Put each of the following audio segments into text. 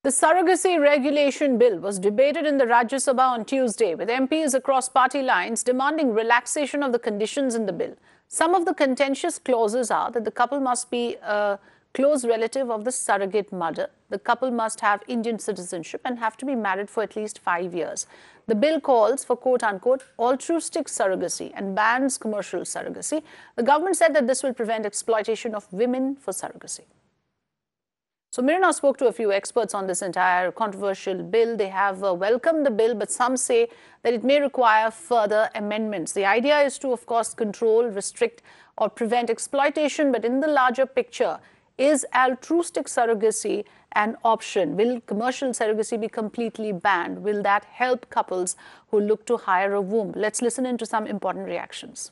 The Surrogacy Regulation Bill was debated in the Rajya Sabha on Tuesday, with MPs across party lines demanding relaxation of the conditions in the bill. Some of the contentious clauses are that the couple must be a close relative of the surrogate mother, the couple must have Indian citizenship and have to be married for at least 5 years. The bill calls for quote-unquote altruistic surrogacy and bans commercial surrogacy. The government said that this will prevent exploitation of women for surrogacy. So Mirna spoke to a few experts on this entire controversial bill. They have welcomed the bill, but some say that it may require further amendments. The idea is to, of course, control, restrict or prevent exploitation. But in the larger picture, is altruistic surrogacy an option? Will commercial surrogacy be completely banned? Will that help couples who look to hire a womb? Let's listen into some important reactions.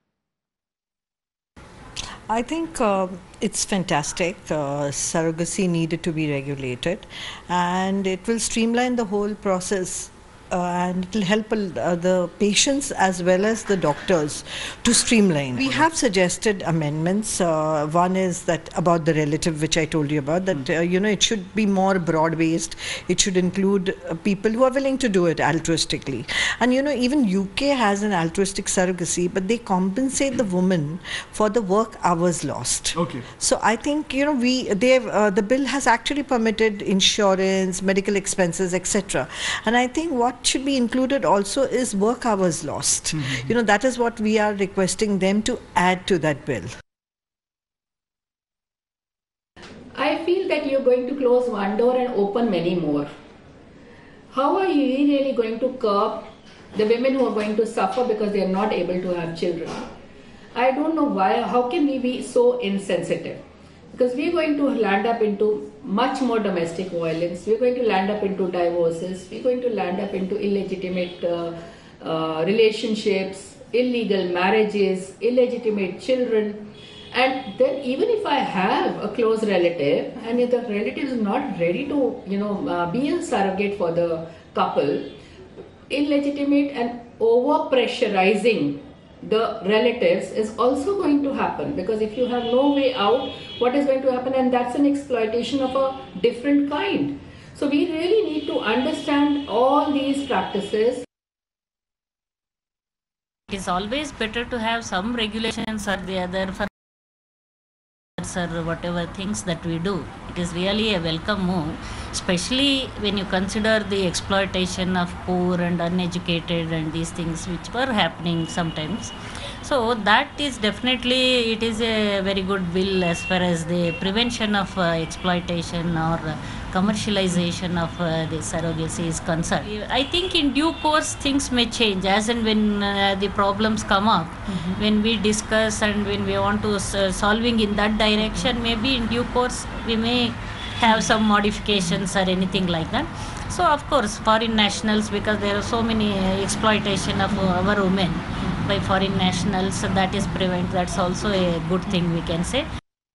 I think it's fantastic. Surrogacy needed to be regulated, and it will streamline the whole process. And it will help the patients as well as the doctors to streamline. We have suggested amendments. One is that about the relative, which I told you about, that it should be more broad-based. It should include people who are willing to do it altruistically. And even UK has an altruistic surrogacy, but they compensate the woman for the work hours lost. Okay. So I think the bill has actually permitted insurance, medical expenses, etc. And I think what should be included also is work hours lost. That is what we are requesting them to add to that bill. I feel that you're going to close one door and open many more. How are you really going to curb the women who are going to suffer because they are not able to have children? I don't know why. How can we be so insensitive? Because we're going to land up into much more domestic violence, we're going to land up into divorces, we're going to land up into illegitimate relationships, illegal marriages, illegitimate children. And then even if I have a close relative and if the relative is not ready to be a surrogate for the couple, illegitimate and over pressurizing the relatives is also going to happen, because if you have no way out, what is going to happen? And that's an exploitation of a different kind. So we really need to understand all these practices. It is always better to have some regulations or the other for or whatever things that we do. It is really a welcome move, especially when you consider the exploitation of poor and uneducated and these things which were happening sometimes. So that is definitely, it is a very good bill as far as the prevention of exploitation or commercialization of the surrogacy is concerned. I think in due course things may change as and when the problems come up, when we discuss and when we want to solving in that direction, maybe in due course we may have some modifications or anything like that. So of course foreign nationals, because there are so many exploitation of our women by foreign nationals, so that is that's also a good thing we can say.